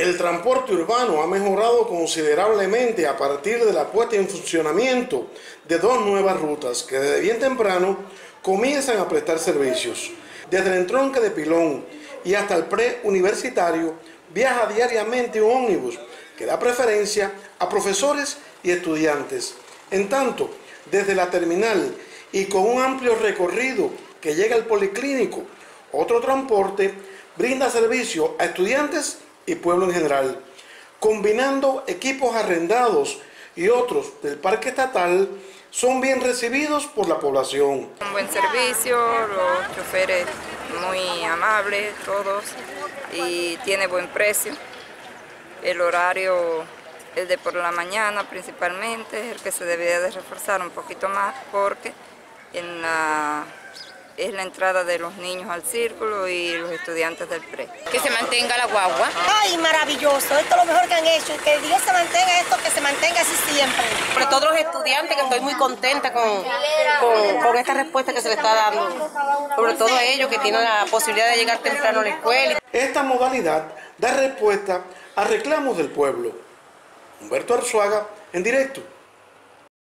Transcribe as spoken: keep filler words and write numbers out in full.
El transporte urbano ha mejorado considerablemente a partir de la puesta en funcionamiento de dos nuevas rutas que desde bien temprano comienzan a prestar servicios. Desde el entronque de Pilón y hasta el preuniversitario viaja diariamente un ómnibus que da preferencia a profesores y estudiantes. En tanto, desde la terminal y con un amplio recorrido que llega al policlínico, otro transporte brinda servicio a estudiantes y pueblo en general, combinando equipos arrendados y otros del parque estatal, son bien recibidos por la población. Un buen servicio, los choferes muy amables, todos, y tiene buen precio. El horario es de por la mañana principalmente, es el que se debería de reforzar un poquito más porque en la... es la entrada de los niños al círculo y los estudiantes del pre. Que se mantenga la guagua. Ay, maravilloso, esto es lo mejor que han hecho, que Dios se mantenga esto, que se mantenga así siempre. Sobre todos los estudiantes, que estoy muy contenta con, con, con esta respuesta que se le está dando, sobre todo a ellos que tienen la posibilidad de llegar temprano a la escuela. Esta modalidad da respuesta a reclamos del pueblo. Humberto Arzuaga, en directo.